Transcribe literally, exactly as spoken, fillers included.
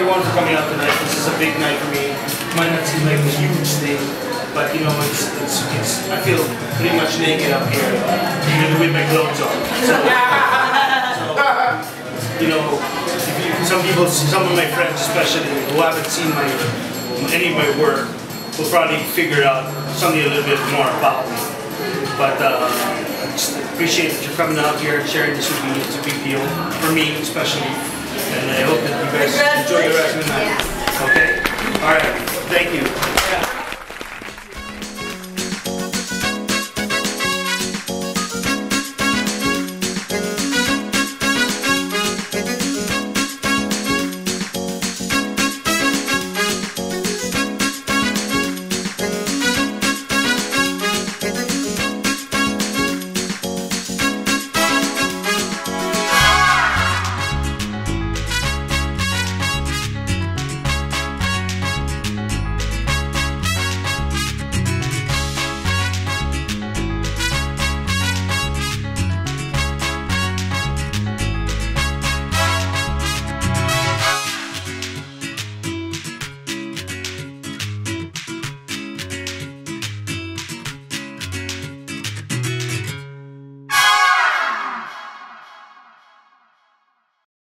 everyone for coming out tonight. This is a big night for me. It might not seem like a huge thing, but you know, it's, it's, it's, I feel pretty much naked up here, even with my clothes on. So, so you know, if you, some people, some of my friends especially, who haven't seen my any of my work, will probably figure out something a little bit more about me. But uh, I just appreciate that you're coming out here and sharing this with me. It's a big deal for me, especially. And I hope that you guys enjoy the rest of the night. Okay? All right. Thank you.